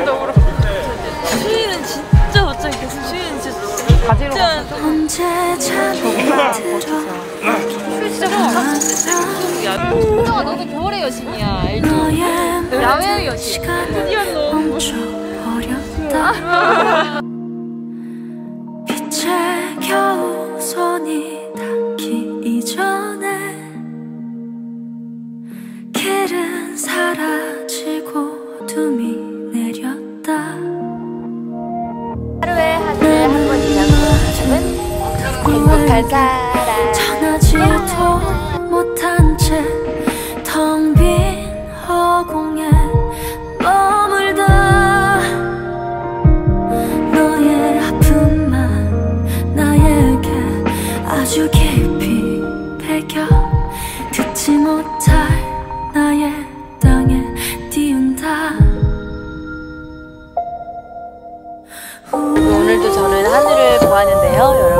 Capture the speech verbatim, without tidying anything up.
너무 그렇고. 수희는 진짜 못 참겠어. 수희는 진짜 가지러 가서 언제 잠이 들어 수희 진짜 못 참겠어. 호정아 너도 겨울의 여신이야. 알지? 야외의 여신. 드디어 너 멈춰버렸다. 빛에 겨우 손이 닿기 이전에 길은 사라지고 어둠이 내렸다. 하루에 하루에 한 번 이상은 행복한 사람. 전하지도 못한 채 텅 빈 허공에 머물다. 너의 아픔만 나에게 아주 깊이 배겨 듣지 못할 나의 땅에 띄운다. 오늘도 저는 하늘을 보았는데요, 여러분.